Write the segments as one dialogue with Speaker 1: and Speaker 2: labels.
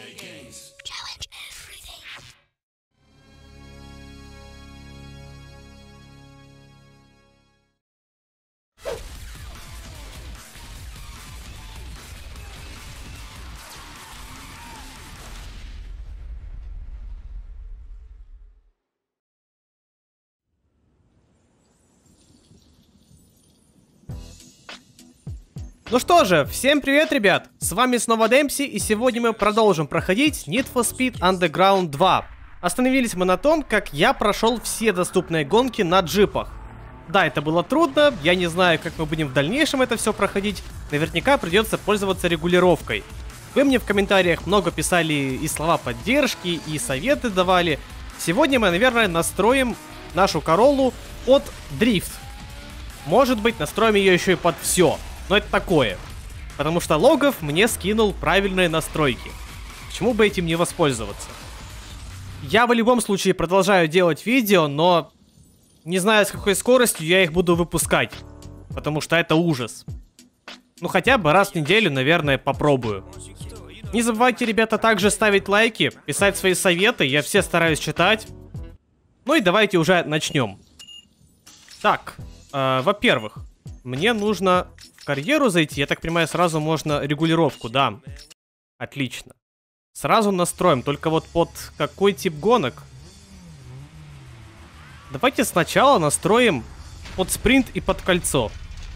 Speaker 1: Ну что же, всем привет, ребят! С вами снова Демпси, и сегодня мы продолжим проходить Need for Speed Underground 2. Остановились мы на том, как я прошел все доступные гонки на джипах. Да, это было трудно, я не знаю, как мы будем в дальнейшем это все проходить. Наверняка придется пользоваться регулировкой. Вы мне в комментариях много писали и слова поддержки, и советы давали. Сегодня мы, наверное, настроим нашу Короллу под дрифт. Может быть, настроим ее еще и под все. Но это такое. Потому что Логов мне скинул правильные настройки. Почему бы этим не воспользоваться? Я в любом случае продолжаю делать видео, но не знаю, с какой скоростью я их буду выпускать. Потому что это ужас. Ну хотя бы раз в неделю, наверное, попробую. Не забывайте, ребята, также ставить лайки, писать свои советы, я все стараюсь читать. Ну и давайте уже начнем. Так, во-первых, мне нужно в карьеру зайти. Я так понимаю, сразу можно регулировку, да. Отлично. Сразу настроим, только вот под какой тип гонок? Давайте сначала настроим под спринт и под кольцо.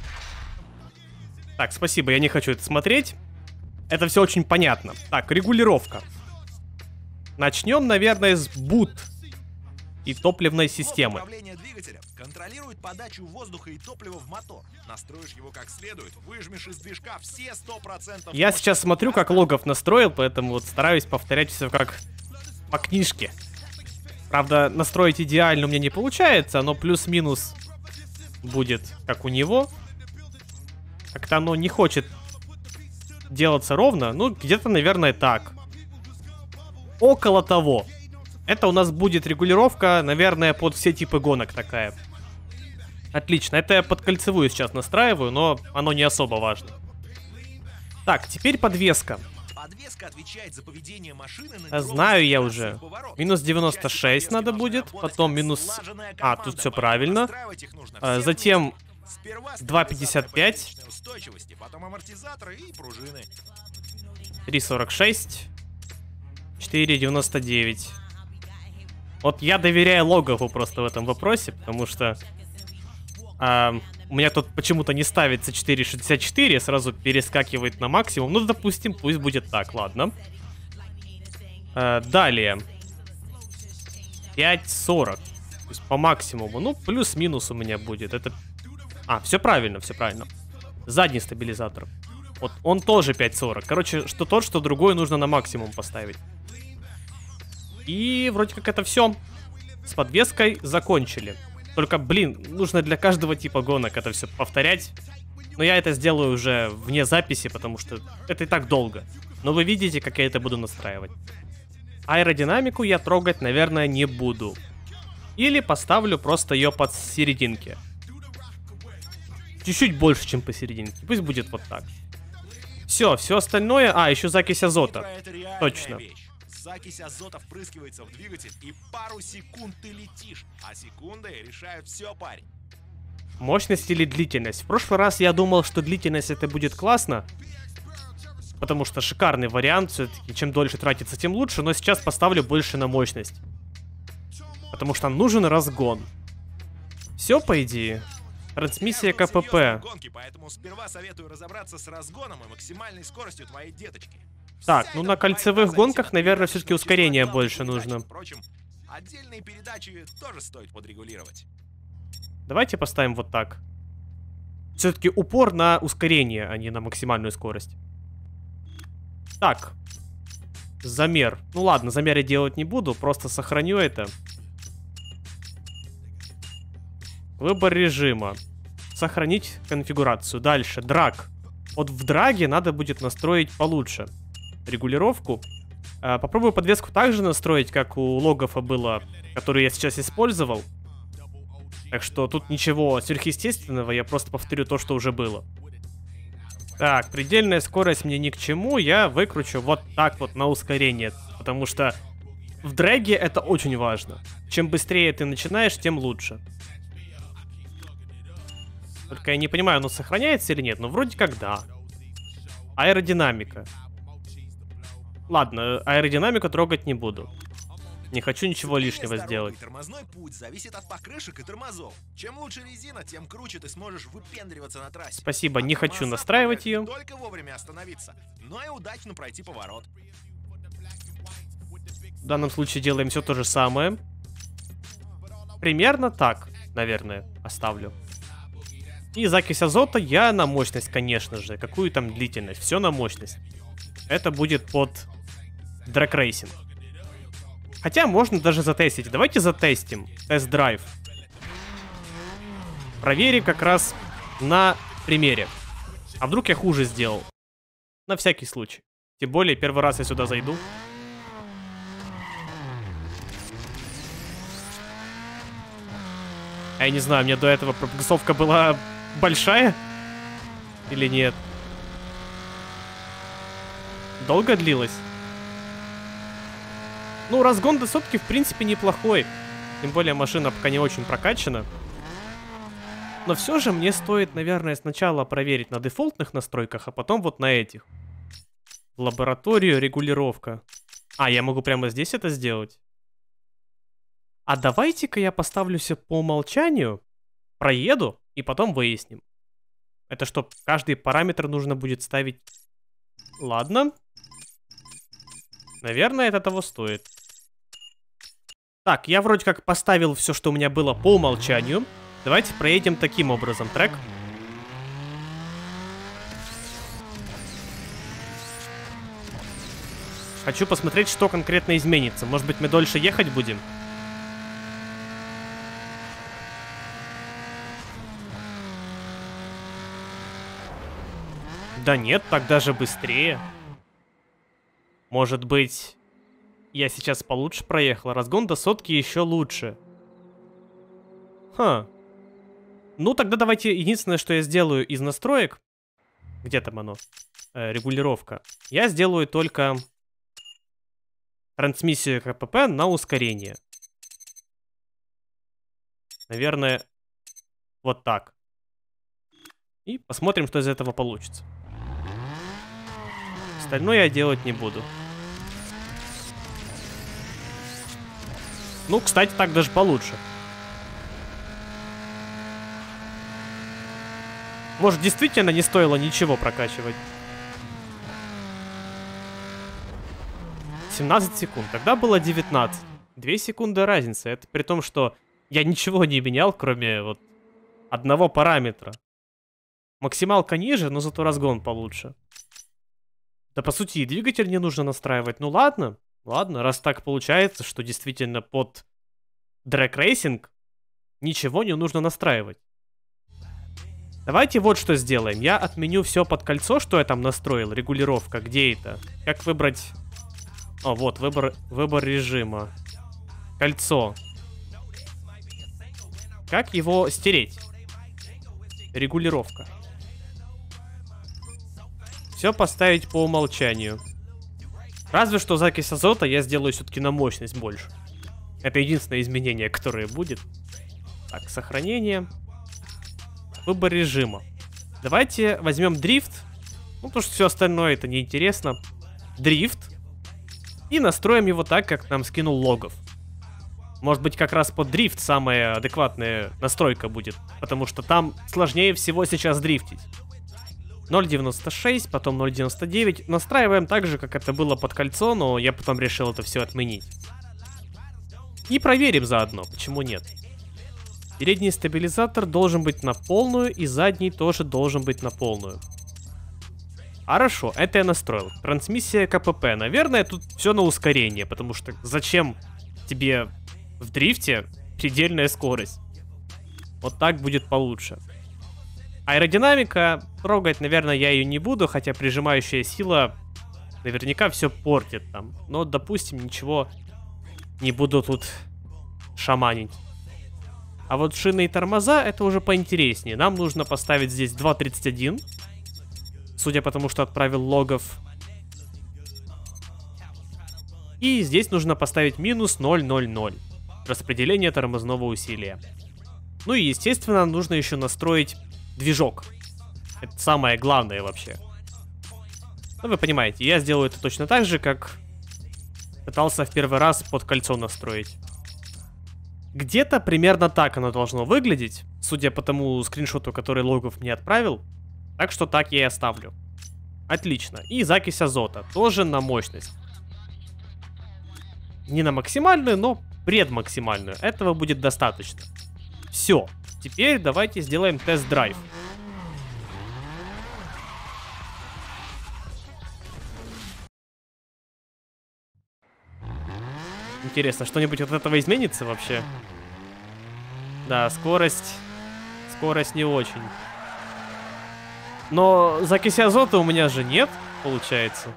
Speaker 1: Так, спасибо, я не хочу это смотреть. Это все очень понятно. Так, регулировка. Начнем, наверное, с бут и топливной системы.
Speaker 2: Контролирует подачу воздуха и топлива в мотор. Настроишь его как следует, выжмешь из движка все 100%.
Speaker 1: Я сейчас смотрю, как Логов настроил, поэтому вот стараюсь повторять все как по книжке. Правда, настроить идеально у меня не получается, но плюс-минус будет как у него. Как-то оно не хочет делаться ровно, ну где-то, наверное, так. Около того. Это у нас будет регулировка, наверное, под все типы гонок такая. Отлично, это я под кольцевую сейчас настраиваю, но оно не особо важно. Так, теперь подвеска.
Speaker 2: Подвеска отвечает за поведение машины на
Speaker 1: знаю я уже. Минус 96 надо будет, потом минус... А, тут все правильно. Затем 2.55. 3.46. 4.99. Вот я доверяю Логову просто в этом вопросе, потому что у меня тут почему-то не ставится 4.64, сразу перескакивает на максимум. Ну, допустим, пусть будет так, ладно. Далее. 5.40. То есть по максимуму. Ну, плюс-минус у меня будет. Это... А, все правильно, все правильно. Задний стабилизатор. Вот он тоже 5.40. Короче, что тот, что другой нужно на максимум поставить. И вроде как это все. С подвеской закончили. Только, блин, нужно для каждого типа гонок это все повторять. Но я это сделаю уже вне записи, потому что это и так долго. Но вы видите, как я это буду настраивать. Аэродинамику я трогать, наверное, не буду. Или поставлю просто ее под серединки. Чуть-чуть больше, чем посерединке. Пусть будет вот так. Все остальное... А, еще закись азота. Точно.
Speaker 2: Закись азота впрыскивается в двигатель, и пару секунд ты летишь. А секунды решают все, парень.
Speaker 1: Мощность или длительность? В прошлый раз я думал, что длительность это будет классно. Потому что шикарный вариант. Все-таки чем дольше тратится, тем лучше. Но сейчас поставлю больше на мощность. Потому что нужен разгон. Все, по идее. Трансмиссия КПП.
Speaker 2: Гонки, поэтому сперва советую разобраться с разгоном и максимальной скоростью твоей деточки.
Speaker 1: Так, ну на кольцевых гонках, наверное, все-таки ускорение больше нужно.
Speaker 2: Впрочем, отдельные передачи тоже стоит подрегулировать.
Speaker 1: Давайте поставим вот так. Все-таки упор на ускорение, а не на максимальную скорость. Так. Замер. Ну ладно, замер я делать не буду, просто сохраню это. Выбор режима. Сохранить конфигурацию. Дальше, драг. Вот в драге надо будет настроить получше регулировку. Попробую подвеску также настроить, как у Логофа было, который я сейчас использовал. Так что тут ничего сверхъестественного, я просто повторю то, что уже было. Так, предельная скорость мне ни к чему. Я выкручу вот так вот на ускорение. Потому что в дрэге это очень важно. Чем быстрее ты начинаешь, тем лучше. Только я не понимаю, оно сохраняется или нет. Но вроде как да. Аэродинамика. Ладно, аэродинамику трогать не буду. Не хочу ничего лишнего сделать.
Speaker 2: Тормозной путь зависит от покрышек и тормозов. Чем лучше резина, тем круче ты сможешь выпендриваться на трассе.
Speaker 1: Спасибо, не хочу настраивать ее.
Speaker 2: Не только вовремя остановиться, но и удачно пройти поворот.
Speaker 1: В данном случае делаем все то же самое. Примерно так, наверное, оставлю. И закись азота я на мощность, конечно же. Какую там длительность? Все на мощность. Это будет под драг-рейсинг. Хотя можно даже затестить. Давайте затестим. Тест-драйв. Проверим как раз на примере. А вдруг я хуже сделал? На всякий случай. Тем более, первый раз я сюда зайду. Я не знаю, мне до этого пропульсовка была большая? Или нет? Долго длилась? Ну, разгон до сотки, в принципе, неплохой. Тем более, машина пока не очень прокачана. Но все же мне стоит, наверное, сначала проверить на дефолтных настройках, а потом вот на этих. В лабораторию регулировка. А, я могу прямо здесь это сделать? А давайте-ка я поставлю себе по умолчанию, проеду и потом выясним. Это что, каждый параметр нужно будет ставить? Ладно. Наверное, это того стоит. Так, я вроде как поставил все, что у меня было по умолчанию. Давайте проедем таким образом трек. Хочу посмотреть, что конкретно изменится. Может быть, мы дольше ехать будем? Да нет, так даже быстрее. Может быть, я сейчас получше проехал. Разгон до сотки еще лучше. Ха. Ну, тогда давайте единственное, что я сделаю из настроек. Где там оно? Регулировка. Я сделаю только трансмиссию КПП на ускорение. Наверное, вот так. И посмотрим, что из этого получится. Остальное я делать не буду. Ну, кстати, так даже получше. Может, действительно не стоило ничего прокачивать? 17 секунд. Тогда было 19. 2 секунды разницы. Это при том, что я ничего не менял, кроме вот одного параметра. Максималка ниже, но зато разгон получше. Да, по сути, и двигатель не нужно настраивать. Ну ладно, ладно, раз так получается, что действительно под дрэг-рейсинг ничего не нужно настраивать. Давайте вот что сделаем. Я отменю все под кольцо, что я там настроил. Регулировка, где это? Как выбрать... О, вот, выбор режима. Кольцо. Как его стереть? Регулировка. Все поставить по умолчанию. Разве что закись азота я сделаю все-таки на мощность больше. Это единственное изменение, которое будет. Так, сохранение. Выбор режима. Давайте возьмем дрифт. Ну, потому что все остальное это неинтересно. Дрифт. И настроим его так, как нам скинул Логов. Может быть, как раз под дрифт самая адекватная настройка будет. Потому что там сложнее всего сейчас дрифтить. 0.96, потом 0.99. Настраиваем так же, как это было под кольцо, но я потом решил это все отменить. И проверим заодно, почему нет. Передний стабилизатор должен быть на полную, и задний тоже должен быть на полную. Хорошо, это я настроил. Трансмиссия КПП. Наверное, тут все на ускорение, потому что зачем тебе в дрифте предельная скорость? Вот так будет получше. Аэродинамика, трогать, наверное, я ее не буду, хотя прижимающая сила наверняка все портит там. Но, допустим, ничего не буду тут шаманить. А вот шины и тормоза, это уже поинтереснее. Нам нужно поставить здесь 2.31. Судя по тому, что отправил логов. И здесь нужно поставить минус 0,00. Распределение тормозного усилия. Ну и, естественно, нужно еще настроить движок. Это самое главное вообще. Ну, вы понимаете, я сделаю это точно так же, как пытался в первый раз под кольцо настроить. Где-то примерно так оно должно выглядеть, судя по тому скриншоту, который логов мне отправил. Так что так я и оставлю. Отлично. И закись азота тоже на мощность. Не на максимальную, но предмаксимальную. Этого будет достаточно. Все. Теперь давайте сделаем тест-драйв. Интересно, что-нибудь от этого изменится вообще? Да, скорость... Скорость не очень. Но закиси азота у меня же нет, получается.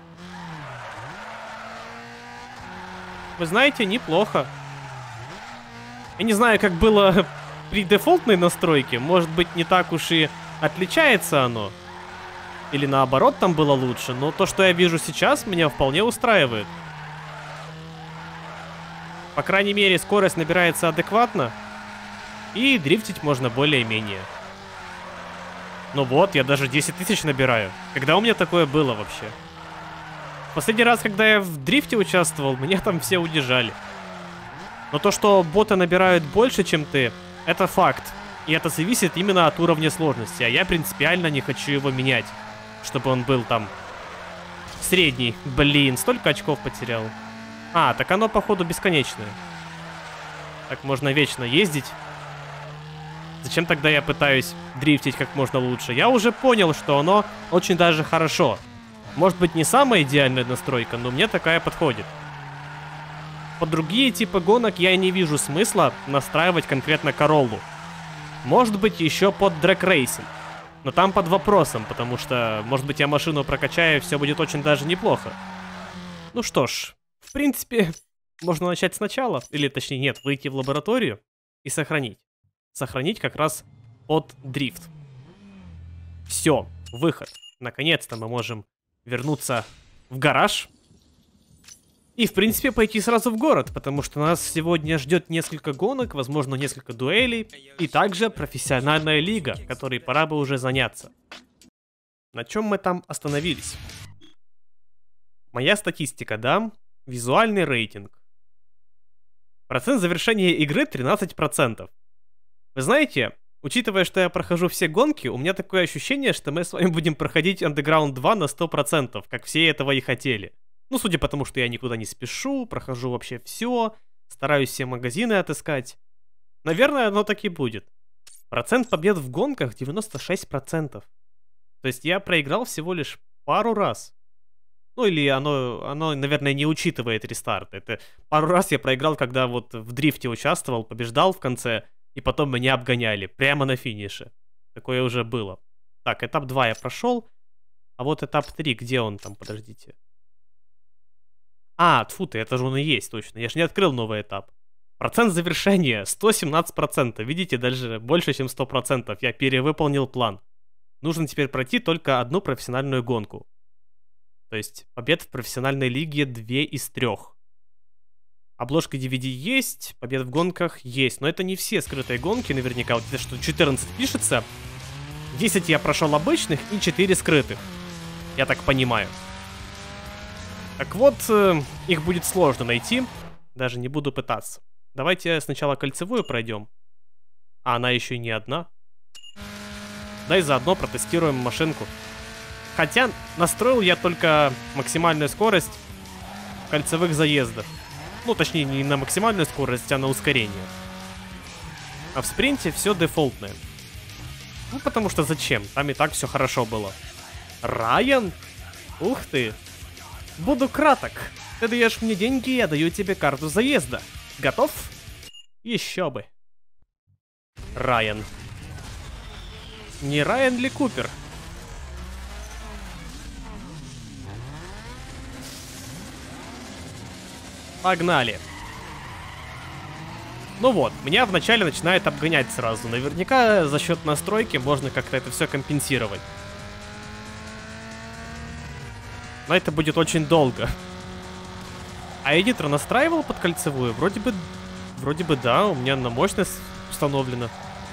Speaker 1: Вы знаете, неплохо. Я не знаю, как было при дефолтной настройке. Может быть, не так уж и отличается оно. Или наоборот, там было лучше. Но то, что я вижу сейчас, меня вполне устраивает. По крайней мере, скорость набирается адекватно. И дрифтить можно более-менее. Ну вот, я даже 10 тысяч набираю. Когда у меня такое было вообще? Последний раз, когда я в дрифте участвовал, меня там все удержали. Но то, что боты набирают больше, чем ты, это факт. И это зависит именно от уровня сложности. А я принципиально не хочу его менять. Чтобы он был там средний. Блин, столько очков потерял. А, так оно, походу, бесконечное. Так можно вечно ездить. Зачем тогда я пытаюсь дрифтить как можно лучше? Я уже понял, что оно очень даже хорошо. Может быть, не самая идеальная настройка, но мне такая подходит. Под другие типы гонок я не вижу смысла настраивать конкретно Короллу. Может быть, еще под дрэг-рейсинг. Но там под вопросом, потому что, может быть, я машину прокачаю, и все будет очень даже неплохо. Ну что ж, в принципе, можно начать сначала. Или, точнее, нет, выйти в лабораторию и сохранить. Сохранить как раз под дрифт. Все, выход. Наконец-то мы можем вернуться в гараж. И, в принципе, пойти сразу в город, потому что нас сегодня ждет несколько гонок, возможно, несколько дуэлей, и также профессиональная лига, которой пора бы уже заняться. На чем мы там остановились? Моя статистика, да? Визуальный рейтинг. Процент завершения игры 13%. Вы знаете, учитывая, что я прохожу все гонки, у меня такое ощущение, что мы с вами будем проходить Underground 2 на 100%, как все этого и хотели. Ну, судя по тому, что я никуда не спешу, прохожу вообще все, стараюсь все магазины отыскать. Наверное, оно так и будет. Процент побед в гонках 96%. То есть я проиграл всего лишь пару раз. Ну, или оно, наверное, не учитывает рестарт. Это пару раз я проиграл, когда вот в дрифте участвовал, побеждал в конце, и потом меня обгоняли прямо на финише. Такое уже было. Так, этап 2 я прошел. А вот этап 3, где он там, подождите. А, тьфу ты, это же он и есть, точно. Я же не открыл новый этап. Процент завершения 117%. Видите, даже больше, чем 100%. Я перевыполнил план. Нужно теперь пройти только одну профессиональную гонку. То есть побед в профессиональной лиге 2 из 3. Обложка DVD есть, побед в гонках есть. Но это не все скрытые гонки, наверняка. Вот это что 14 пишется. 10 я прошел обычных и 4 скрытых. Я так понимаю. Так вот, их будет сложно найти. Даже не буду пытаться. Давайте сначала кольцевую пройдем. А она еще и не одна. Да и заодно протестируем машинку. Хотя настроил я только максимальную скорость кольцевых заездов. Ну, точнее, не на максимальную скорость, а на ускорение. А в спринте все дефолтное. Ну, потому что зачем? Там и так все хорошо было. Райан? Ух ты. Буду краток. Ты даешь мне деньги, я даю тебе карту заезда. Готов? Еще бы. Райан. Не Райан ли Купер? Погнали. Ну вот, меня вначале начинает обгонять сразу. Наверняка за счет настройки можно как-то это все компенсировать. Но это будет очень долго. А я нитро настраивал под кольцевую? Вроде бы да, у меня на мощность установлена.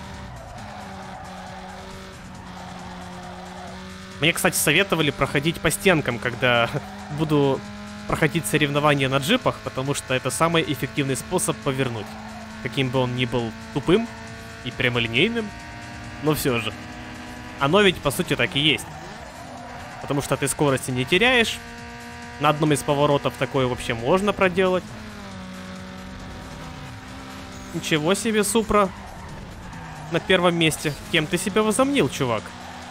Speaker 1: Мне, кстати, советовали проходить по стенкам, когда буду проходить соревнования на джипах, потому что это самый эффективный способ повернуть. Каким бы он ни был тупым и прямолинейным, но все же. Оно ведь, по сути, так и есть. Потому что ты скорости не теряешь. На одном из поворотов такое вообще можно проделать. Ничего себе, Супра. На первом месте. Кем ты себя возомнил, чувак?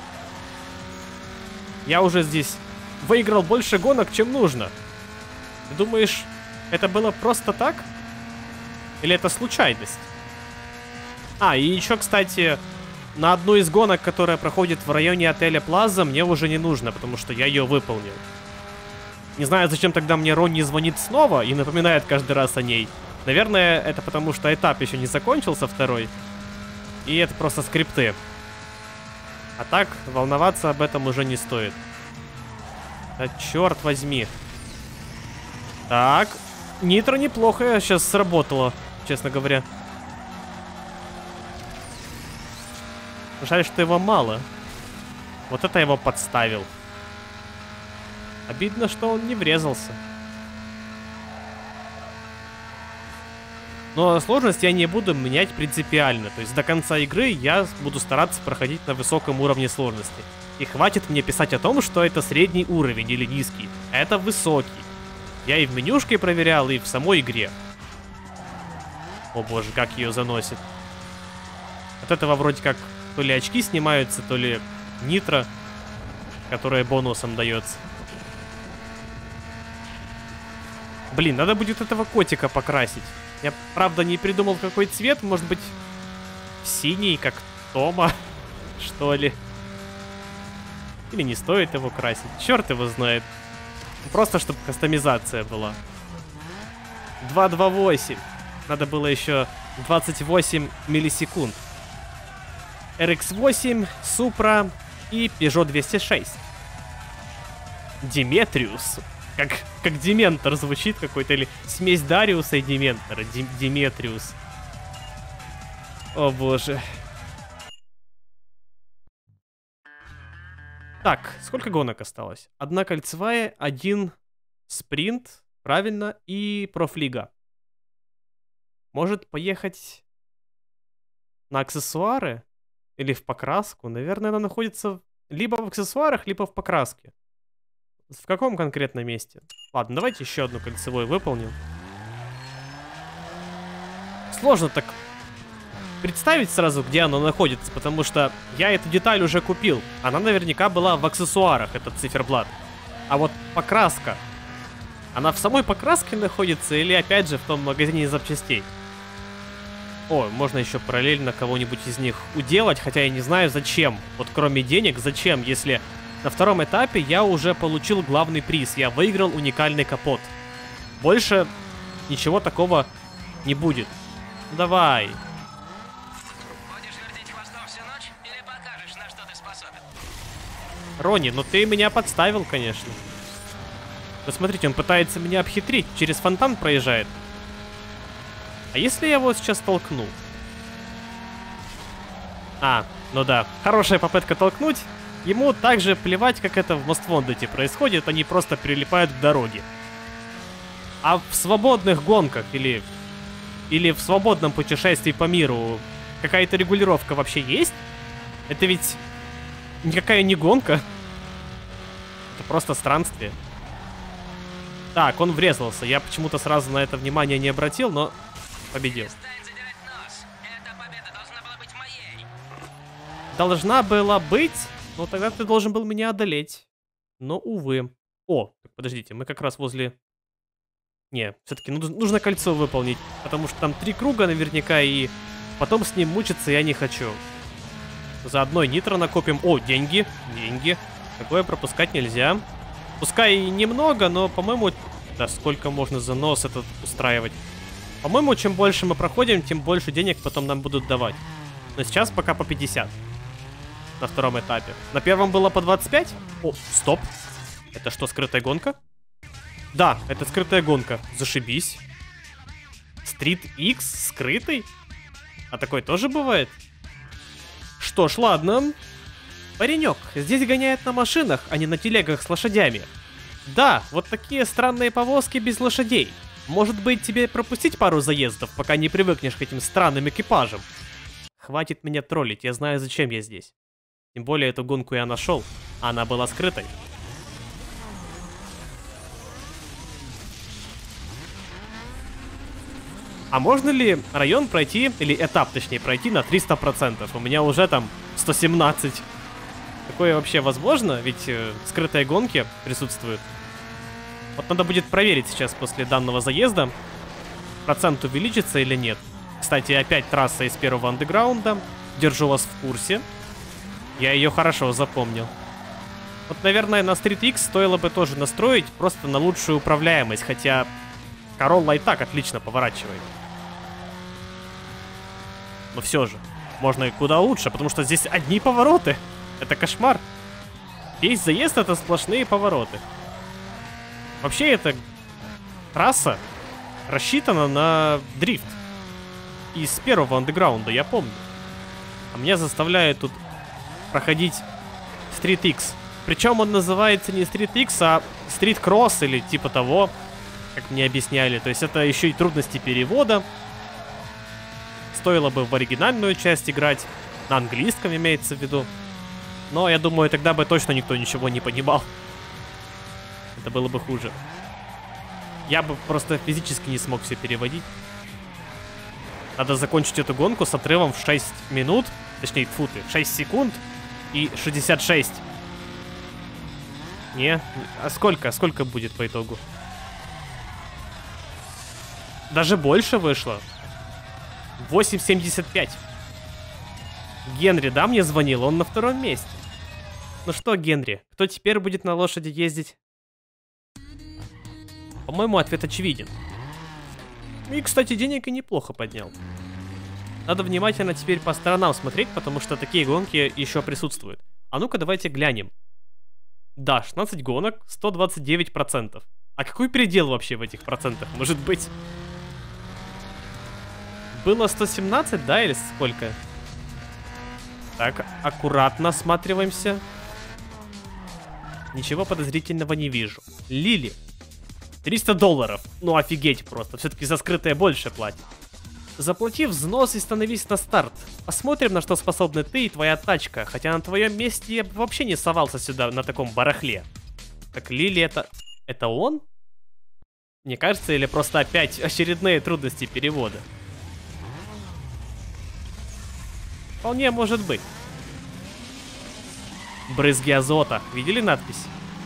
Speaker 1: Я уже здесь выиграл больше гонок, чем нужно. Ты думаешь, это было просто так? Или это случайность? А, и еще, кстати, на одну из гонок, которая проходит в районе отеля Плаза, мне уже не нужно, потому что я ее выполнил. Не знаю, зачем тогда мне Ронни звонит снова и напоминает каждый раз о ней. Наверное, это потому что этап еще не закончился, второй. И это просто скрипты. А так, волноваться об этом уже не стоит. Да черт возьми. Так, нитро неплохо сейчас сработало, честно говоря. Жаль, что его мало. Вот это его подставил. Обидно, что он не врезался. Но сложность я не буду менять принципиально. То есть до конца игры я буду стараться проходить на высоком уровне сложности. И хватит мне писать о том, что это средний уровень или низкий. Это высокий. Я и в менюшке проверял, и в самой игре. О боже, как ее заносит. От этого вроде как то ли очки снимаются, то ли нитро, которое бонусом дается. Блин, надо будет этого котика покрасить. Я, правда, не придумал, какой цвет. Может быть, синий, как Тома, что ли. Или не стоит его красить. Черт его знает. Просто, чтобы кастомизация была. 228. Надо было еще 28 миллисекунд. RX-8, Supra и Peugeot 206. Диметриус. Как Дементор звучит какой-то, или смесь Дариуса и Дементора. Диметриус. О боже. Так, сколько гонок осталось? Одна кольцевая, один спринт, правильно, и профлига. Может поехать на аксессуары? Или в покраску? Наверное, она находится либо в аксессуарах, либо в покраске. В каком конкретном месте? Ладно, давайте еще одну кольцевую выполним. Сложно так представить сразу, где она находится, потому что я эту деталь уже купил. Она наверняка была в аксессуарах, этот циферблат. А вот покраска. Она в самой покраске находится или опять же в том магазине запчастей? О, можно еще параллельно кого-нибудь из них уделать, хотя я не знаю зачем. Вот кроме денег, зачем, если на втором этапе я уже получил главный приз. Я выиграл уникальный капот. Больше ничего такого не будет. Давай.
Speaker 3: Будешь вертеть хвостом всю ночь или покажешь, на что ты способен?
Speaker 1: Ронни, ну ты меня подставил, конечно. Посмотрите, он пытается меня обхитрить. Через фонтан проезжает. А если я его сейчас толкну? А, ну да. Хорошая попытка толкнуть. Ему также плевать, как это в Most Wanted происходит. Они просто прилипают к дороге. А в свободных гонках или в свободном путешествии по миру какая-то регулировка вообще есть? Это ведь никакая не гонка. Это просто странствие. Так, он врезался. Я почему-то сразу на это внимание не обратил, но победил. Должна была быть? Ну, тогда ты должен был меня одолеть. Но, увы. О, подождите, мы как раз возле... Не, все-таки нужно кольцо выполнить. Потому что там 3 круга наверняка, и потом с ним мучиться я не хочу. Заодно и нитро накопим. О, деньги. Деньги. Такое пропускать нельзя. Пускай и немного, но, по-моему... Да, сколько можно за нос этот устраивать. По-моему, чем больше мы проходим, тем больше денег потом нам будут давать. Но сейчас пока по 50. На втором этапе. На первом было по 25? О, стоп. Это что, скрытая гонка? Да, это скрытая гонка. Зашибись. Street X скрытый? А такой тоже бывает? Что ж, ладно. Паренек, здесь гоняют на машинах, а не на телегах с лошадями. Да, вот такие странные повозки без лошадей. Может быть, тебе пропустить пару заездов, пока не привыкнешь к этим странным экипажам? Хватит меня троллить, я знаю, зачем я здесь. Тем более, эту гонку я нашел, а она была скрытой. А можно ли район пройти, или этап, точнее, пройти на 300%? У меня уже там 117. Такое вообще возможно? Ведь скрытые гонки присутствуют. Вот надо будет проверить сейчас после данного заезда, процент увеличится или нет. Кстати, опять трасса из первого андеграунда. Держу вас в курсе. Я ее хорошо запомнил. Вот, наверное, на Street X стоило бы тоже настроить просто на лучшую управляемость, хотя Corolla и так отлично поворачивает. Но все же, можно и куда лучше, потому что здесь одни повороты. Это кошмар. Весь заезд — это сплошные повороты. Вообще, эта трасса рассчитана на дрифт. Из первого андеграунда, я помню. А меня заставляют тут проходить Street X. Причем он называется не Street X, а Street Cross или типа того, как мне объясняли. То есть это еще и трудности перевода. Стоило бы в оригинальную часть играть. На английском имеется в виду. Но я думаю, тогда бы точно никто ничего не понимал. Это было бы хуже. Я бы просто физически не смог все переводить. Надо закончить эту гонку с отрывом в 6 минут. Точнее, тьфу ты, 6 секунд и 66. Не, а сколько? Сколько будет по итогу? Даже больше вышло. 8.75. Генри, да, мне звонил? Он на втором месте. Ну что, Генри, кто теперь будет на лошади ездить? По-моему, ответ очевиден. И, кстати, денег и неплохо поднял. Надо внимательно теперь по сторонам смотреть, потому что такие гонки еще присутствуют. А ну-ка, давайте глянем. Да, 16 гонок, 129%. А какой передел вообще в этих процентах может быть? Было 117, да, или сколько? Так, аккуратно осматриваемся. Ничего подозрительного не вижу. Лили. $300. Ну офигеть просто. Все-таки за скрытое больше платит. Заплати взнос и становись на старт. Посмотрим, на что способны ты и твоя тачка. Хотя на твоем месте я бы вообще не совался сюда на таком барахле. Так, Лили это... Это он? Мне кажется, или просто опять очередные трудности перевода? Вполне может быть. Брызги азота. Видели надпись?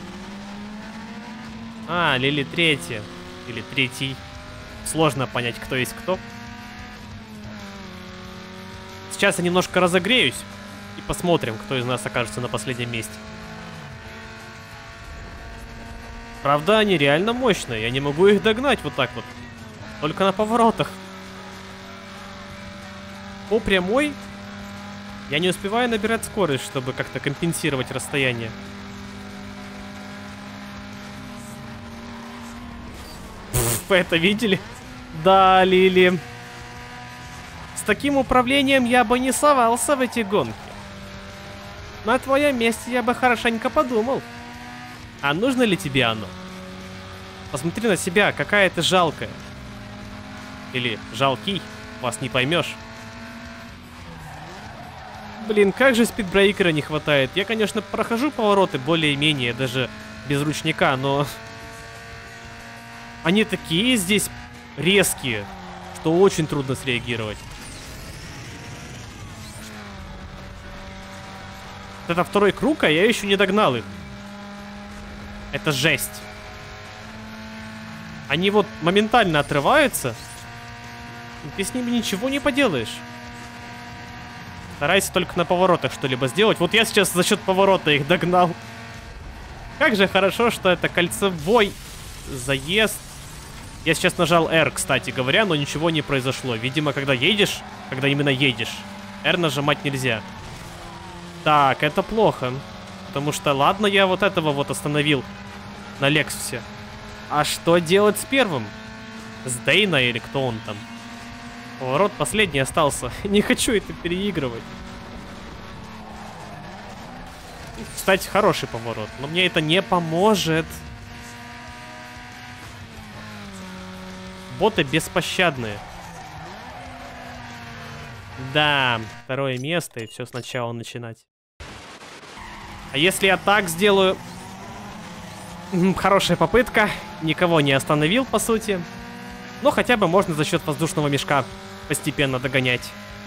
Speaker 1: А, Лили третья. Или третий. Сложно понять, кто есть кто. Сейчас я немножко разогреюсь. И посмотрим, кто из нас окажется на последнем месте. Правда, они реально мощные. Я не могу их догнать вот так вот. Только на поворотах. По прямой я не успеваю набирать скорость, чтобы как-то компенсировать расстояние. Вы это видели? Да, Лили. С таким управлением я бы не совался в эти гонки. На твоем месте я бы хорошенько подумал. А нужно ли тебе оно? Посмотри на себя, какая ты жалкая. Или жалкий, вас не поймешь. Блин, как же спидбрейкера не хватает. Я, конечно, прохожу повороты более-менее, даже без ручника, но... Они такие здесь резкие, что очень трудно среагировать. Это второй круг, а я еще не догнал их. Это жесть. Они вот моментально отрываются. Ты с ними ничего не поделаешь. Старайся только на поворотах что-либо сделать. Вот я сейчас за счет поворота их догнал. Как же хорошо, что это кольцевой заезд. Я сейчас нажал R, кстати говоря, но ничего не произошло. Видимо, когда едешь, когда именно едешь, R нажимать нельзя. Так, это плохо. Потому что, ладно, я вот этого вот остановил на Лексусе. А что делать с первым? С Дейна или кто он там? Поворот последний остался. Не хочу это переигрывать. Кстати, хороший поворот, но мне это не поможет. Боты беспощадные. Да, второе место, и все сначала начинать. А если я так сделаю... Хорошая попытка. Никого не остановил, по сути. Но хотя бы можно за счет воздушного мешка постепенно догонять.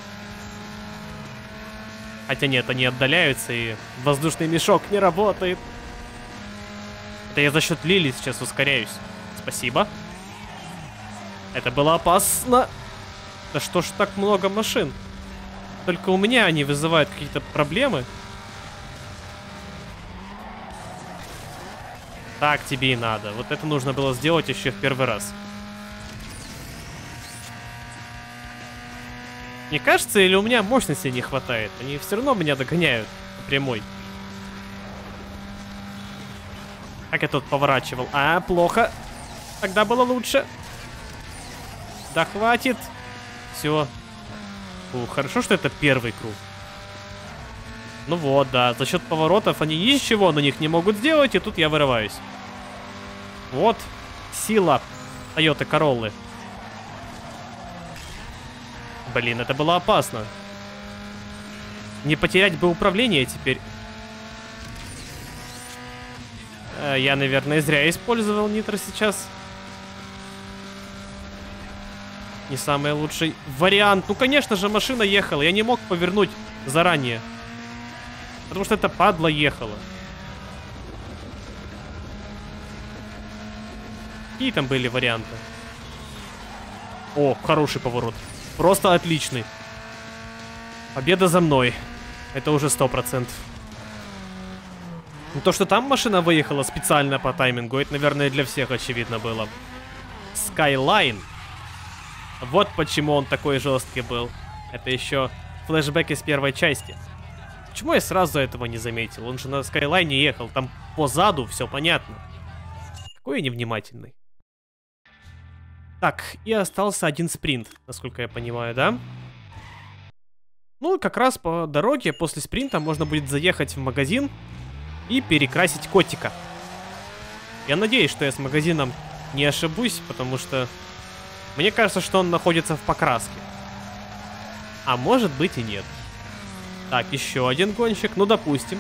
Speaker 1: Хотя нет, они отдаляются, и воздушный мешок не работает. Это я за счет Лили сейчас ускоряюсь. Спасибо. Это было опасно. Да что ж так много машин? Только у меня они вызывают какие-то проблемы. Так тебе и надо. Вот это нужно было сделать еще в первый раз. Мне кажется, или у меня мощности не хватает? Они все равно меня догоняют прямой. Как я тут поворачивал? А, плохо. Тогда было лучше. Да хватит. Все. Хорошо, что это первый круг. Ну вот, да. За счет поворотов они ничего на них не могут сделать, и тут я вырываюсь. Вот. Сила Toyota Corolla. Блин, это было опасно. Не потерять бы управление теперь. Я, наверное, зря использовал нитро сейчас. Не самый лучший вариант. Ну, конечно же, машина ехала. Я не мог повернуть заранее. Потому что это падла ехала. Какие там были варианты? О, хороший поворот. Просто отличный. Победа за мной. Это уже 100%. Ну, то, что там машина выехала специально по таймингу, это, наверное, для всех очевидно было. Skyline. Вот почему он такой жесткий был. Это еще флешбэк из первой части. Почему я сразу этого не заметил? Он же на Skyline ехал. Там позаду все понятно. Какой я невнимательный. Так, и остался один спринт, насколько я понимаю, да? Ну, как раз по дороге после спринта можно будет заехать в магазин и перекрасить котика. Я надеюсь, что я с магазином не ошибусь, потому что мне кажется, что он находится в покраске. А может быть и нет. Так, еще один гонщик, ну допустим.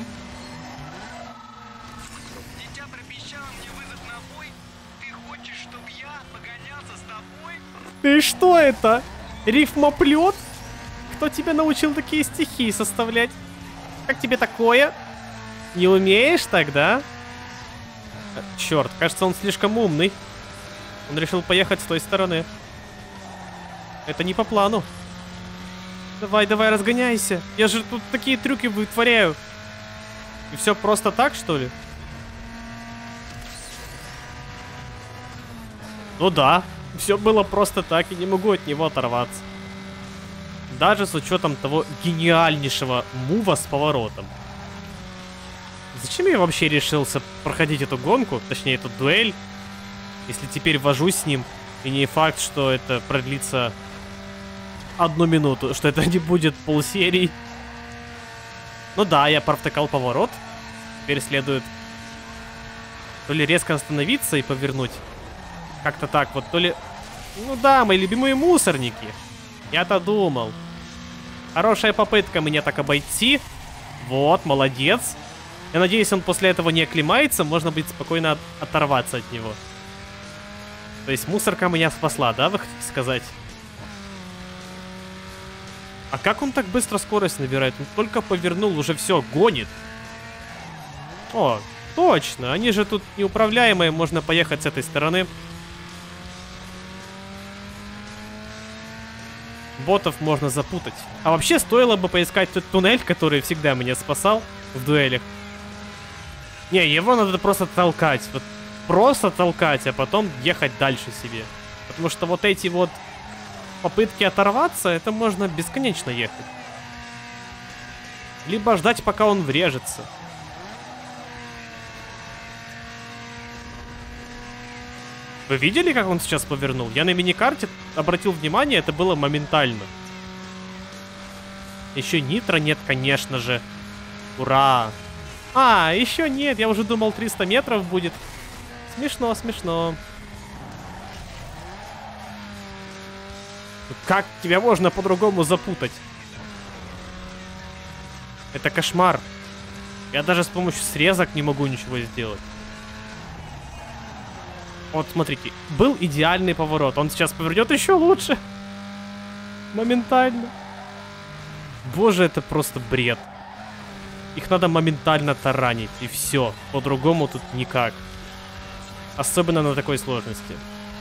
Speaker 3: Дитя пропищало мне вызов на бой. Ты хочешь, чтобы я погонялся с тобой?
Speaker 1: Ты что это? Рифмоплет? Кто тебя научил такие стихи составлять? Как тебе такое? Не умеешь тогда? Черт, кажется, он слишком умный. Он решил поехать с той стороны. Это не по плану. Давай, давай, разгоняйся. Я же тут такие трюки вытворяю. И все просто так, что ли? Ну да, все было просто так, и не могу от него оторваться. Даже с учетом того гениальнейшего мува с поворотом. Зачем я вообще решился проходить эту гонку, точнее эту дуэль, если теперь вожусь с ним, и не факт, что это продлится 1 минуту, что это не будет полсерии. Ну да, я провтыкал поворот. Теперь следует то ли резко остановиться и повернуть. Как-то так вот, то ли... Ну да, мои любимые мусорники. Я-то думал. Хорошая попытка меня так обойти. Вот, молодец. Я надеюсь, он после этого не оклемается. Можно будет спокойно оторваться от него. То есть мусорка меня спасла, да, вы хотите сказать? А как он так быстро скорость набирает? Он только повернул, уже все, гонит. О, точно, они же тут неуправляемые, можно поехать с этой стороны. Ботов можно запутать. А вообще стоило бы поискать тот туннель, который всегда меня спасал в дуэлях. Не, его надо просто толкать. Вот просто толкать, а потом ехать дальше себе. Потому что вот эти вот попытки оторваться, это можно бесконечно ехать. Либо ждать, пока он врежется. Вы видели, как он сейчас повернул? Я на миникарте обратил внимание, это было моментально. Еще нитро нет, конечно же. Ура! А, еще нет, я уже думал 300 метров будет. Смешно, смешно. Как тебя можно по-другому запутать? Это кошмар. Я даже с помощью срезок не могу ничего сделать. Вот, смотрите, был идеальный поворот. Он сейчас повернет еще лучше. Моментально. Боже, это просто бред. Их надо моментально таранить, и все. По-другому тут никак. Особенно на такой сложности.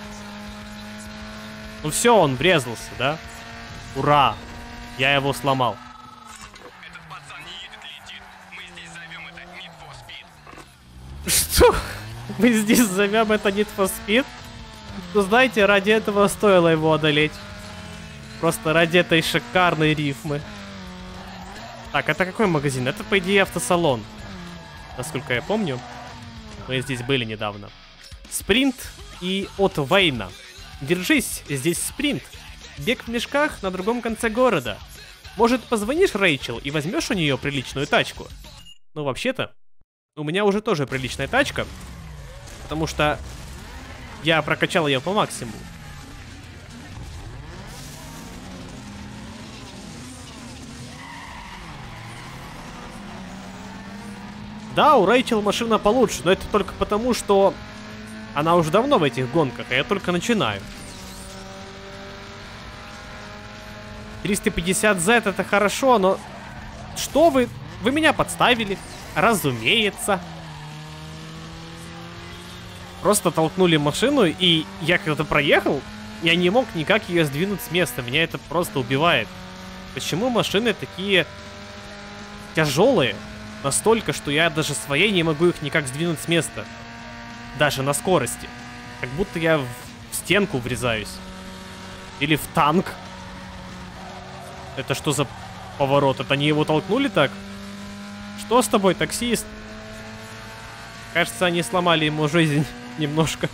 Speaker 1: Ну все, он врезался, да? Ура! Я его сломал.
Speaker 3: Этот пацан не едет, летит. Мы здесь зовем это Need for Speed.
Speaker 1: Что? Мы здесь зовем это Need for Speed? Ну, знаете, ради этого стоило его одолеть. Просто ради этой шикарной рифмы. Так, это какой магазин? Это, по идее, автосалон. Насколько я помню. Мы здесь были недавно. Спринт и от Вейна. Держись, здесь спринт. Бег в мешках на другом конце города. Может, позвонишь Рэйчел и возьмешь у нее приличную тачку? Ну, вообще-то, у меня уже тоже приличная тачка. Потому что я прокачал ее по максимуму. Да, у Рэйчел машина получше, но это только потому, что она уже давно в этих гонках, а я только начинаю. 350Z это хорошо, но... Что вы? Вы меня подставили. Разумеется. Просто толкнули машину, и я когда проехал, я не мог никак ее сдвинуть с места. Меня это просто убивает. Почему машины такие тяжелые? Настолько, что я даже своей не могу их никак сдвинуть с места. Даже на скорости. Как будто я в стенку врезаюсь. Или в танк. Это что за поворот? Это они его толкнули так? Что с тобой, таксист? Кажется, они сломали ему жизнь немножко.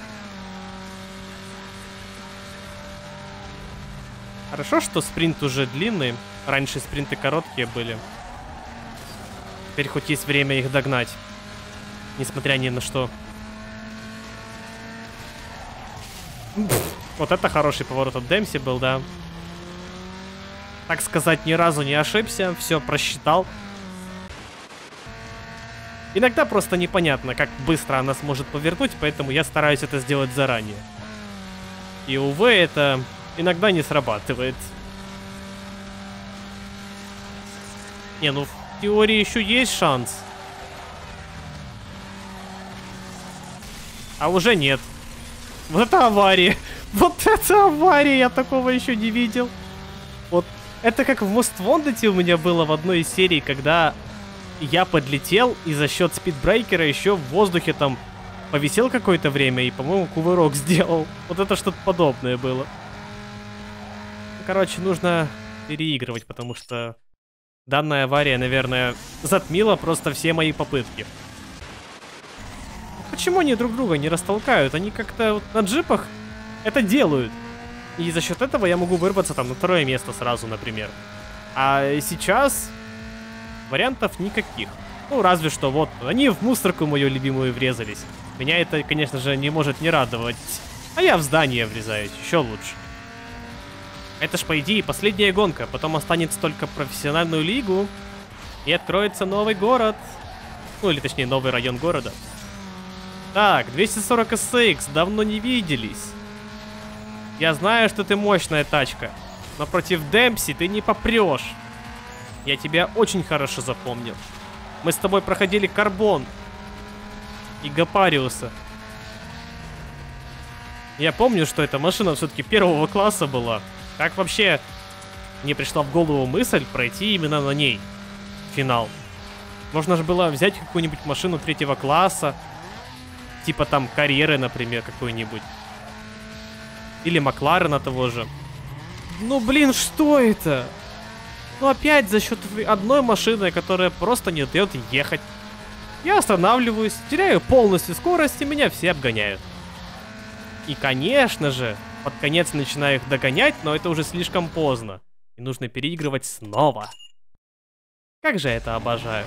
Speaker 1: Хорошо, что спринт уже длинный. Раньше спринты короткие были. Теперь хоть есть время их догнать. Несмотря ни на что. Вот это хороший поворот от Демпси был, да. Так сказать, ни разу не ошибся. Все просчитал. Иногда просто непонятно, как быстро она сможет повернуть, поэтому я стараюсь это сделать заранее. И, увы, это иногда не срабатывает. Не, ну в теории еще есть шанс. А уже нет. Вот это авария. Вот это авария, я такого еще не видел. Вот это как в Most Wanted у меня было в одной из серий, когда я подлетел и за счет спидбрейкера еще в воздухе там повисел какое-то время и, по-моему, кувырок сделал. Вот это что-то подобное было. Короче, нужно переигрывать, потому что данная авария, наверное, затмила просто все мои попытки. Почему они друг друга не растолкают? Они как-то вот на джипах это делают. И за счет этого я могу вырваться там на второе место сразу, например. А сейчас вариантов никаких. Ну, разве что вот, они в мусорку мою любимую врезались. Меня это, конечно же, не может не радовать. А я в здание врезаюсь, еще лучше. Это ж, по идее, последняя гонка. Потом останется только профессиональную лигу. И откроется новый город. Ну, или точнее, новый район города. Так, 240 SX, давно не виделись. Я знаю, что ты мощная тачка. Но против Демпси ты не попрешь. Я тебя очень хорошо запомнил. Мы с тобой проходили Карбон. И Гапариуса. Я помню, что эта машина все-таки первого класса была. Как вообще мне пришла в голову мысль пройти именно на ней финал? Можно же было взять какую-нибудь машину третьего класса. Типа там Карьеры, например, какой-нибудь. Или Макларена того же. Ну блин, что это? Ну опять за счет одной машины, которая просто не дает ехать. Я останавливаюсь, теряю полностью скорость, и меня все обгоняют. И, конечно же, под конец начинаю их догонять, но это уже слишком поздно. И нужно переигрывать снова. Как же я это обожаю.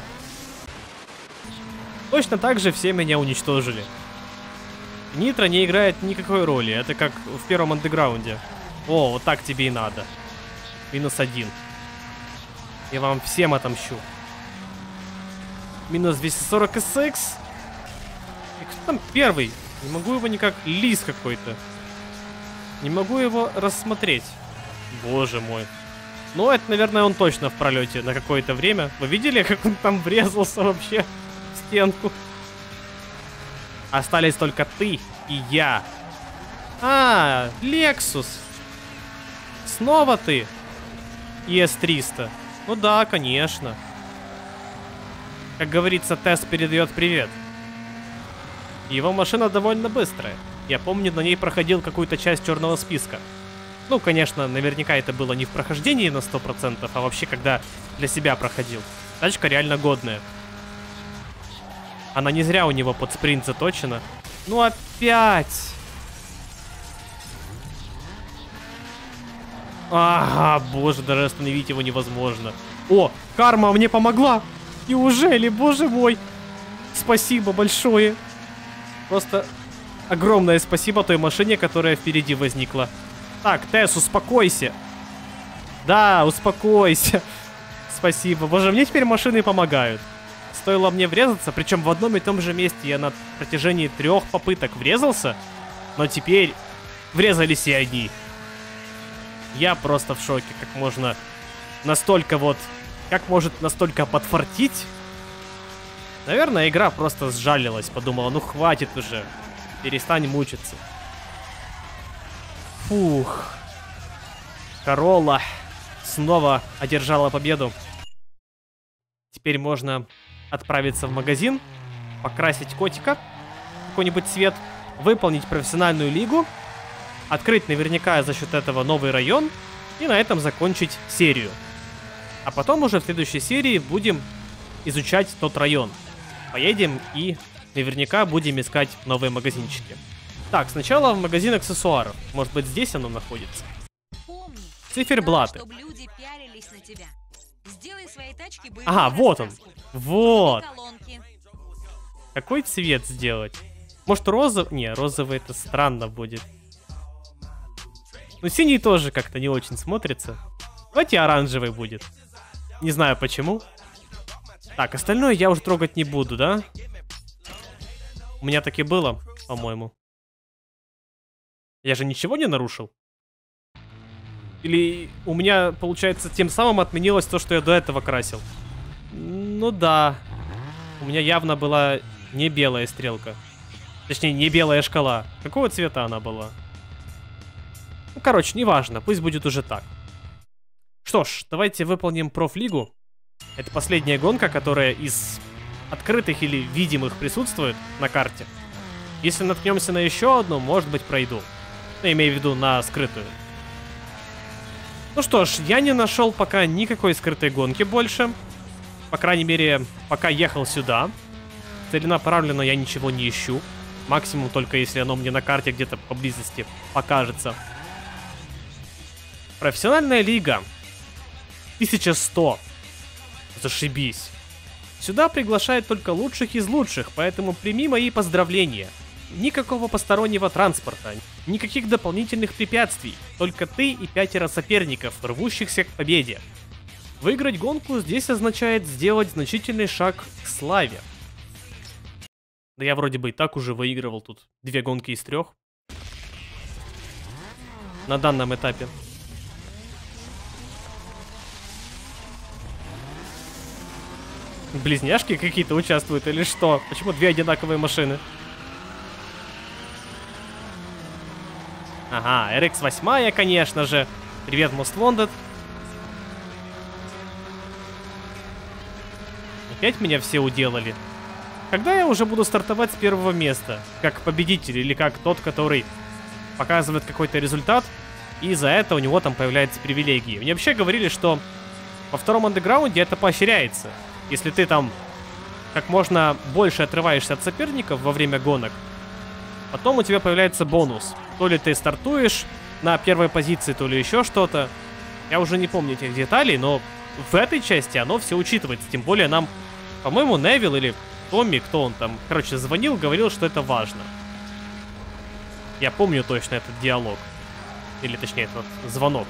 Speaker 1: Точно так же все меня уничтожили. Нитро не играет никакой роли. Это как в первом андеграунде. О, вот так тебе и надо. -1. Я вам всем отомщу. Минус 240 SX. И кто там первый? Не могу его никак... Лис какой-то. Не могу его рассмотреть. Боже мой. Ну, это, наверное, он точно в пролете на какое-то время. Вы видели, как он там врезался вообще в стенку? Остались только ты и я. А, Lexus. Снова ты? ES300. Ну да, конечно. Как говорится, Тесс передает привет. Его машина довольно быстрая. Я помню, на ней проходил какую-то часть черного списка. Ну, конечно, наверняка это было не в прохождении на 100%, а вообще, когда для себя проходил. Тачка реально годная. Она не зря у него под спринт заточена. Ну, опять! Ага, боже, даже остановить его невозможно. О, карма мне помогла! Неужели, боже мой! Спасибо большое! Просто огромное спасибо той машине, которая впереди возникла. Так, Тесс, успокойся. Да, успокойся. Спасибо. Боже, мне теперь машины помогают. Стоило мне врезаться, причем в одном и том же месте я на протяжении 3 попыток врезался, но теперь врезались и они. Я просто в шоке, как можно настолько вот... Как может настолько подфартить? Наверное, игра просто сжалилась, подумала, ну хватит уже, перестань мучиться. Фух. Королла снова одержала победу. Теперь можно отправиться в магазин, покрасить котика, какой-нибудь цвет, выполнить профессиональную лигу, открыть наверняка за счет этого новый район и на этом закончить серию. А потом уже в следующей серии будем изучать тот район. Поедем и наверняка будем искать новые магазинчики. Так, сначала в магазин аксессуаров. Может быть, здесь оно находится.
Speaker 4: Помни,
Speaker 1: Циферблаты.
Speaker 4: чтобы люди пялились на тебя. Сделай свои тачки боевыми
Speaker 1: Ага, вот он.
Speaker 4: раскрасками.
Speaker 1: Вот.
Speaker 4: Колонки.
Speaker 1: Какой цвет сделать? Может, розовый? Не, розовый это странно будет. Ну, синий тоже как-то не очень смотрится. Давайте оранжевый будет. Не знаю почему. Так, остальное я уже трогать не буду, да? У меня так и было, по-моему. Я же ничего не нарушил? Или у меня, получается, тем самым отменилось то, что я до этого красил? Ну да. У меня явно была не белая стрелка. Точнее, не белая шкала. Какого цвета она была? Ну, короче, неважно. Пусть будет уже так. Что ж, давайте выполним профлигу. Это последняя гонка, которая из открытых или видимых присутствует на карте. Если наткнемся на еще одну, может быть, пройду. Ну, имею в виду на скрытую. Ну что ж, я не нашел пока никакой скрытой гонки больше. По крайней мере, пока ехал сюда. Целенаправленно я ничего не ищу. Максимум только если оно мне на карте где-то поблизости покажется. Профессиональная лига. 1100. Зашибись. Сюда приглашают только лучших из лучших, поэтому прими мои поздравления. Никакого постороннего транспорта, никаких дополнительных препятствий, только ты и 5 соперников, рвущихся к победе. Выиграть гонку здесь означает сделать значительный шаг к славе. Да я вроде бы и так уже выигрывал тут 2 гонки из 3. На данном этапе. Близняшки какие-то участвуют или что? Почему 2 одинаковые машины? Ага, RX-8, конечно же. Привет, Most Wanted. Опять меня все уделали. Когда я уже буду стартовать с первого места? Как победитель или как тот, который показывает какой-то результат, и за это у него там появляются привилегии. Мне вообще говорили, что во втором андеграунде это поощряется. Если ты там как можно больше отрываешься от соперников во время гонок, потом у тебя появляется бонус. То ли ты стартуешь на первой позиции, то ли еще что-то. Я уже не помню этих деталей, но в этой части оно все учитывается. Тем более нам, по-моему, Невил или Томми, кто он там, короче, звонил, говорил, что это важно. Я помню точно этот диалог. Или точнее, этот звонок.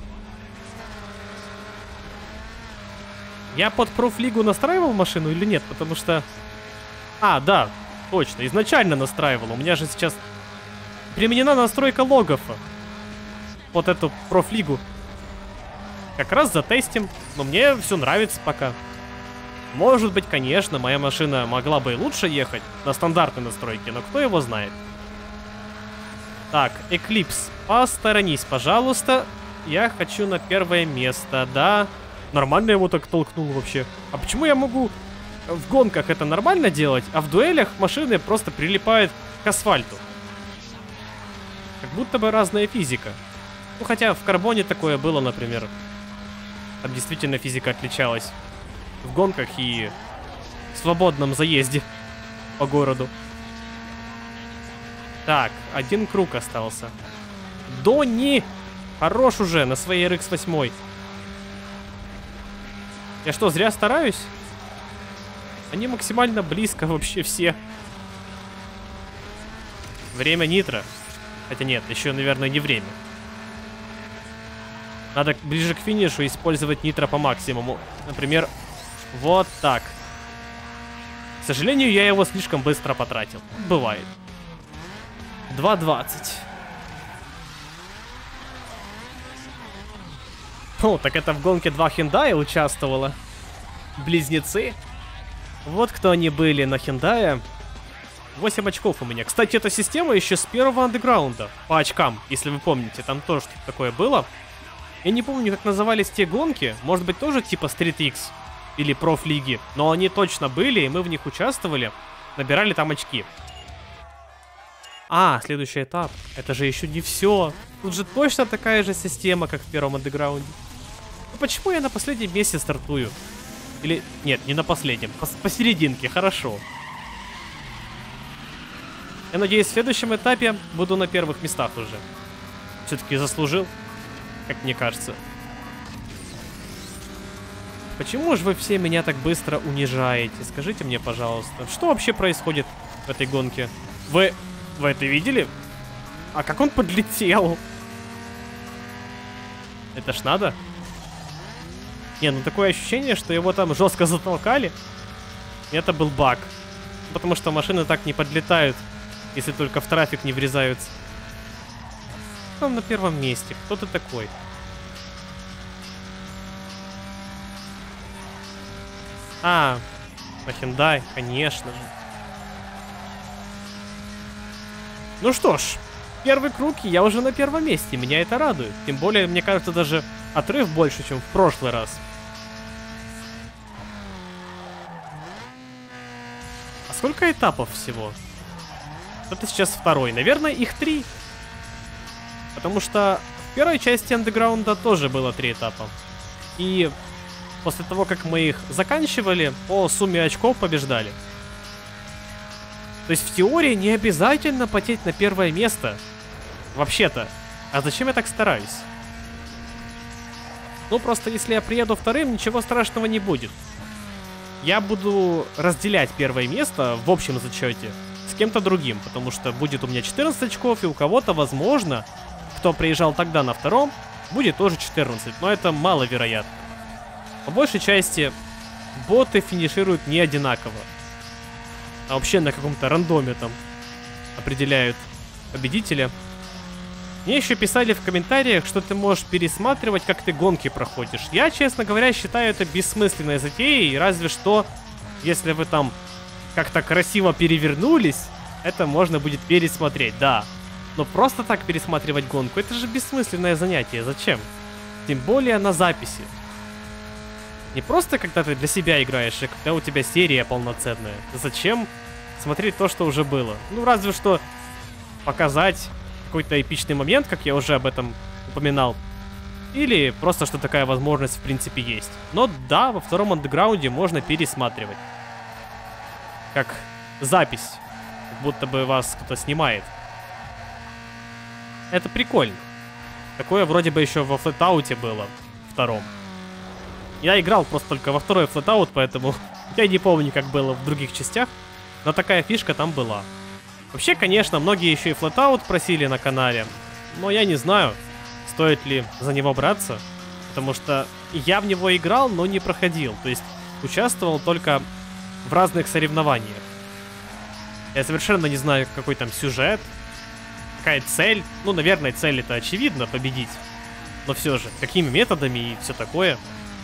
Speaker 1: Я под профлигу настраивал машину или нет? Потому что... А, да, точно, изначально настраивал. У меня же сейчас применена настройка логов под эту профлигу. Как раз затестим. Но мне все нравится пока. Может быть, конечно, моя машина могла бы и лучше ехать на стандартной настройке, но кто его знает. Так, Eclipse, посторонись, пожалуйста. Я хочу на первое место, да. Нормально его так толкнул вообще. А почему я могу в гонках это нормально делать, а в дуэлях машины просто прилипают к асфальту? Как будто бы разная физика. Ну, хотя в карбоне такое было, например. Там действительно физика отличалась. В гонках и в свободном заезде по городу. Так, один круг остался. Донни! Хорош уже на своей RX-8. Я что, зря стараюсь? Они максимально близко вообще все. Время нитро. Хотя нет, еще, наверное, не время. Надо ближе к финишу использовать нитро по максимуму. Например, вот так. К сожалению, я его слишком быстро потратил. Бывает. 2:20. О, так это в гонке 2 Hyundai участвовало. Близнецы. Вот кто они были на Hyundai. 8 очков у меня. Кстати, эта система еще с первого андеграунда. По очкам, если вы помните. Там тоже что-то такое было. Я не помню, как назывались те гонки. Может быть, тоже типа Street X или профлиги. Но они точно были, и мы в них участвовали. Набирали там очки. А, следующий этап. Это же еще не все. Тут же точно такая же система, как в первом андеграунде. Ну почему я на последнем месте стартую? Или... Нет, не на последнем. Посерединке, хорошо. Я надеюсь, в следующем этапе буду на первых местах уже. Все-таки заслужил, как мне кажется. Почему же вы все меня так быстро унижаете? Скажите мне, пожалуйста. Что вообще происходит в этой гонке? Вы это видели? А как он подлетел? Это ж надо? Не, ну такое ощущение, что его там жестко затолкали. И это был баг. Потому что машины так не подлетают, если только в трафик не врезаются. Там на первом месте. Кто ты такой? А, на Hyundai, конечно же. Ну что ж, первый круг, и я уже на первом месте, меня это радует. Тем более, мне кажется, даже отрыв больше, чем в прошлый раз. А сколько этапов всего? Это сейчас второй, наверное, их 3. Потому что в первой части андеграунда тоже было 3 этапа. И после того, как мы их заканчивали, по сумме очков побеждали. То есть в теории не обязательно потеть на первое место. Вообще-то. А зачем я так стараюсь? Ну просто если я приеду вторым, ничего страшного не будет. Я буду разделять первое место в общем зачете с кем-то другим. Потому что будет у меня 14 очков, и у кого-то, возможно, кто приезжал тогда на втором, будет тоже 14. Но это маловероятно. По большей части боты финишируют не одинаково. А вообще на каком-то рандоме там определяют победителя. Мне еще писали в комментариях, что ты можешь пересматривать, как ты гонки проходишь. Я, честно говоря, считаю это бессмысленной затеей. Разве что, если вы там как-то красиво перевернулись, это можно будет пересмотреть, да. Но просто так пересматривать гонку, это же бессмысленное занятие. Зачем? Тем более на записи. Не просто когда ты для себя играешь, а когда у тебя серия полноценная. Зачем смотреть то, что уже было? Ну, разве что показать какой-то эпичный момент, как я уже об этом упоминал. Или просто, что такая возможность в принципе есть. Но да, во втором андеграунде можно пересматривать. Как запись. Как будто бы вас кто-то снимает. Это прикольно. Такое вроде бы еще во Flatout было, втором. Я играл просто только во второй Flatout, поэтому я не помню, как было в других частях. Но такая фишка там была. Вообще, конечно, многие еще и Flatout просили на канале. Но я не знаю, стоит ли за него браться. Потому что я в него играл, но не проходил. То есть участвовал только в разных соревнованиях. Я совершенно не знаю, какой там сюжет, какая цель. Ну, наверное, цель это очевидно, победить. Но все же, какими методами и все такое.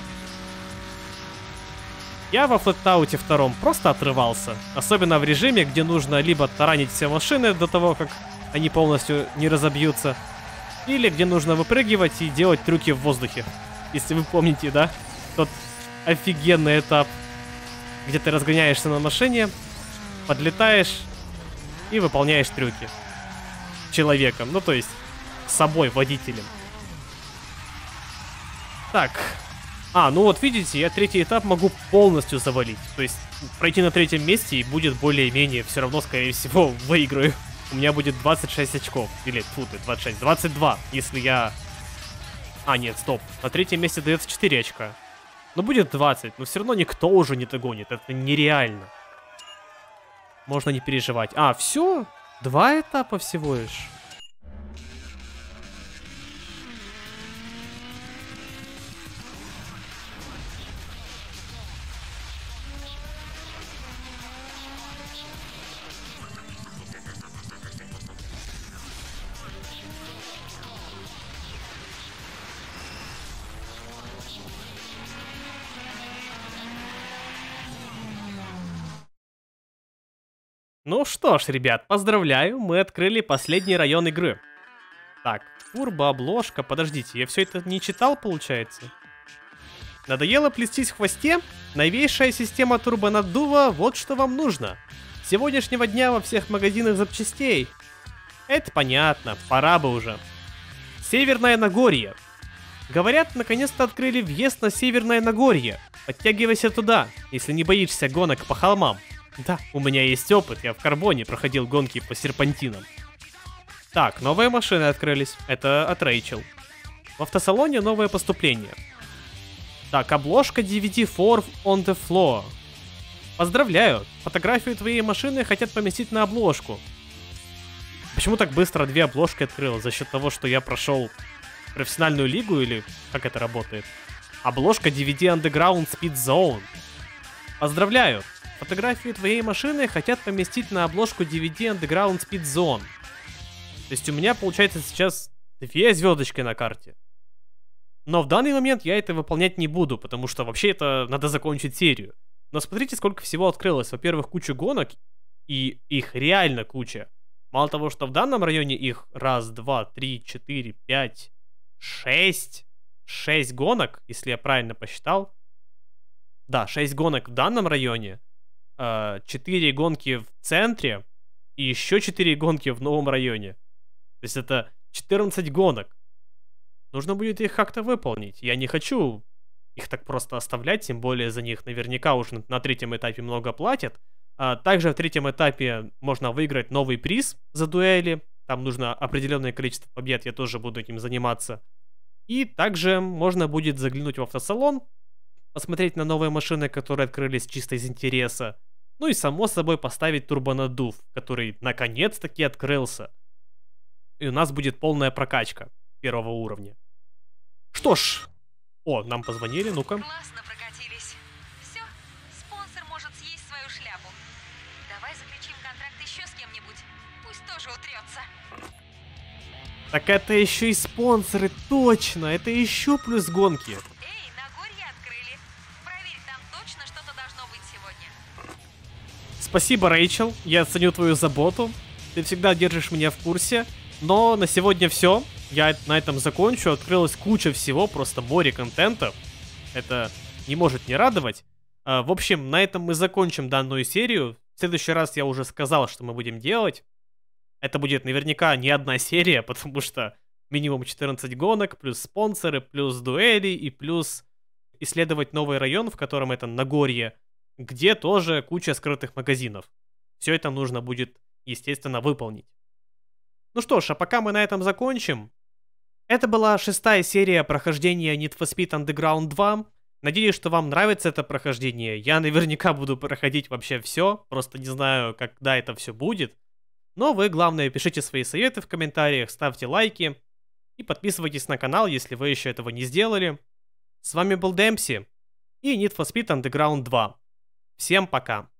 Speaker 1: Я во Flatout 2 просто отрывался. Особенно в режиме, где нужно либо таранить все машины до того, как они полностью не разобьются, или где нужно выпрыгивать и делать трюки в воздухе. Если вы помните, да? Тот офигенный этап, где ты разгоняешься на машине, подлетаешь и выполняешь трюки. Человеком, ну то есть с собой, водителем. Так. Ну вот видите, я третий этап могу полностью завалить. То есть пройти на третьем месте и будет более-менее все равно, скорее всего, выиграю. У меня будет 26 очков. Или, фу ты, 26, 22, если я... нет, стоп. На третьем месте дается 4 очка. Но будет 20, но все равно никто уже не догонит. Это нереально. Можно не переживать. Все? 2 этапа всего лишь. Ну что ж, ребят, поздравляю, мы открыли последний район игры. Так, турбообложка, подождите, я все это не читал, получается? Надоело плестись в хвосте? Новейшая система турбонаддува, вот что вам нужно. С сегодняшнего дня во всех магазинах запчастей. Это понятно, пора бы уже. Северное Нагорье. Говорят, наконец-то открыли въезд на Северное Нагорье. Подтягивайся туда, если не боишься гонок по холмам. Да, у меня есть опыт, я в Карбоне проходил гонки по серпантинам. Так, новые машины открылись, это от Рэйчел. В автосалоне новое поступление. Так, обложка DVD4 on the floor. Поздравляю, фотографию твоей машины хотят поместить на обложку. Почему так быстро 2 обложки открыл? За счет того, что я прошел профессиональную лигу или как это работает? Обложка DVD Underground Speed Zone. Поздравляю. Фотографию твоей машины хотят поместить на обложку DVD Underground Speed Zone. То есть у меня получается сейчас 2 звездочки на карте. Но в данный момент я это выполнять не буду, потому что вообще это надо закончить серию. Но смотрите, сколько всего открылось. Во-первых, куча гонок, и их реально куча. Мало того, что в данном районе их 1, 2, 3, 4, 5, 6. 6 гонок, если я правильно посчитал. Да, 6 гонок в данном районе. 4 гонки в центре и еще 4 гонки в новом районе. То есть это 14 гонок. Нужно будет их как-то выполнить. Я не хочу их так просто оставлять, тем более за них наверняка уже на третьем этапе много платят. Также в третьем этапе можно выиграть новый приз за дуэли. Там нужно определенное количество побед, я тоже буду этим заниматься. И также можно будет заглянуть в автосалон, посмотреть на новые машины, которые открылись чисто из интереса. Ну и само собой поставить турбонаддув, который наконец-таки открылся. И у нас будет полная прокачка 1-го уровня. Что ж. Нам позвонили, ну-ка.
Speaker 4: Классно прокатились. Все, спонсор может съесть свою шляпу. Давай заключим контракт еще с кем-нибудь. Пусть тоже утрется.
Speaker 1: Так это еще и спонсоры, точно. Это еще плюс гонки.
Speaker 4: Эй, Нагорье открыли. Проверь, там точно что-то должно быть сегодня.
Speaker 1: Спасибо, Рэйчел. Я ценю твою заботу. Ты всегда держишь меня в курсе. Но на сегодня все. Я на этом закончу. Открылась куча всего, просто море контента. Это не может не радовать. В общем, на этом мы закончим данную серию. В следующий раз я уже сказал, что мы будем делать. Это будет наверняка не одна серия, потому что минимум 14 гонок, плюс спонсоры, плюс дуэли и плюс исследовать новый район, в котором это Нагорье, где тоже куча скрытых магазинов. Все это нужно будет, естественно, выполнить. Ну что ж, а пока мы на этом закончим. Это была 6-я серия прохождения Need for Speed Underground 2. Надеюсь, что вам нравится это прохождение. Я наверняка буду проходить вообще все, просто не знаю, когда это все будет. Но вы, главное, пишите свои советы в комментариях, ставьте лайки и подписывайтесь на канал, если вы еще этого не сделали. С вами был Демпси и Need for Speed Underground 2. Всем пока!